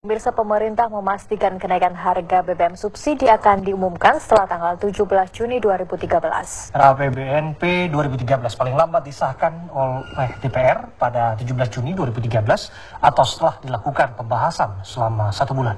Pemirsa, pemerintah memastikan kenaikan harga BBM subsidi akan diumumkan setelah tanggal 17 Juni 2013. RAPBNP 2013 paling lambat disahkan oleh DPR pada 17 Juni 2013 atau setelah dilakukan pembahasan selama 1 bulan.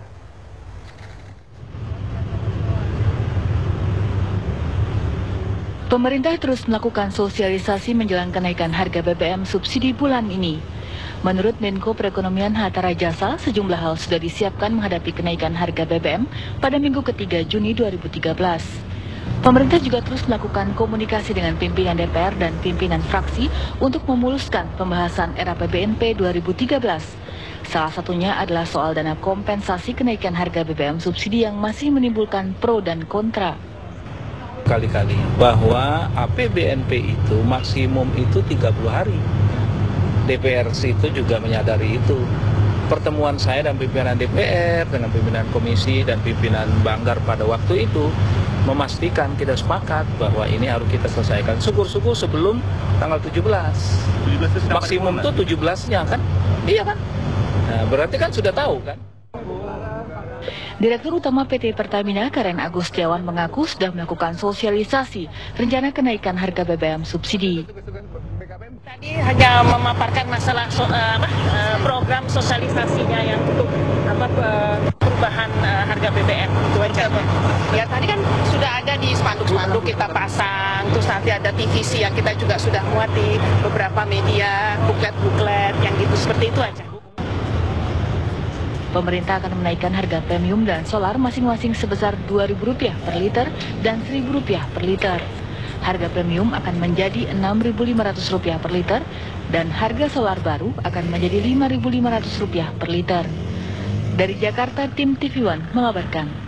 Pemerintah terus melakukan sosialisasi menjelang kenaikan harga BBM subsidi bulan ini. Menurut Menko Perekonomian Hatta Rajasa, sejumlah hal sudah disiapkan menghadapi kenaikan harga BBM pada minggu ketiga Juni 2013. Pemerintah juga terus melakukan komunikasi dengan pimpinan DPR dan pimpinan fraksi untuk memuluskan pembahasan RAPBNP 2013. Salah satunya adalah soal dana kompensasi kenaikan harga BBM subsidi yang masih menimbulkan pro dan kontra. Kali-kali bahwa APBNP itu maksimum itu 30 hari. DPR itu juga menyadari itu. Pertemuan saya dan pimpinan DPR dengan pimpinan komisi dan pimpinan Banggar pada waktu itu memastikan kita sepakat bahwa ini harus kita selesaikan syukur-syukur sebelum tanggal 17. Maksimum itu 17-nya kan? Iya kan? Nah, berarti kan sudah tahu kan? Direktur Utama PT Pertamina Karen Agustiawan mengaku sudah melakukan sosialisasi rencana kenaikan harga BBM subsidi. Tadi hanya memaparkan masalah program sosialisasinya yang untuk perubahan harga BBM itu aja. Ya tadi kan sudah ada di spanduk-spanduk kita pasang, terus nanti ada TVC yang kita juga sudah muat di beberapa media, buklet-buklet yang gitu seperti itu aja. Pemerintah akan menaikkan harga premium dan solar masing-masing sebesar Rp2.000 per liter dan Rp1.000 per liter. Harga premium akan menjadi Rp6.500 per liter dan harga solar baru akan menjadi Rp5.500 per liter. Dari Jakarta, tim TV One mengabarkan.